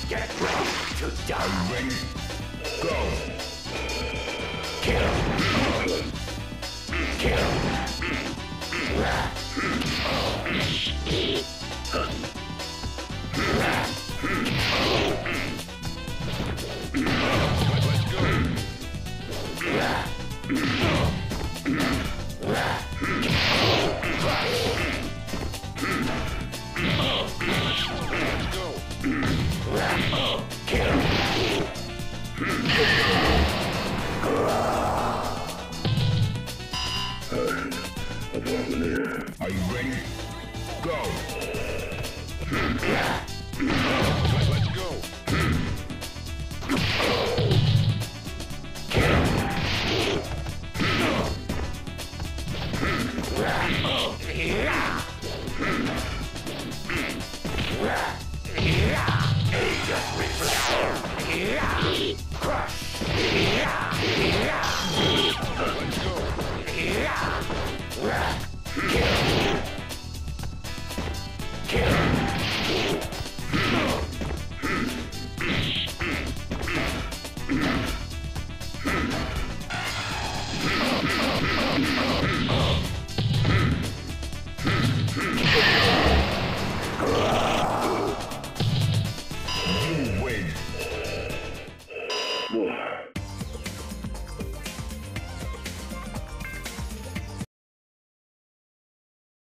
Get ready to die. Ready? Go. Kill. Kill. Let's go. Let's go. Kill. Are you ready? Go. Let's go. Crush. Let's go.